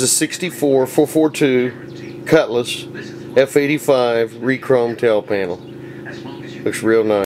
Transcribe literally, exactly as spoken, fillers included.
a sixty-four four forty-two Cutlass F eighty-five re-chrome tail panel. Looks real nice.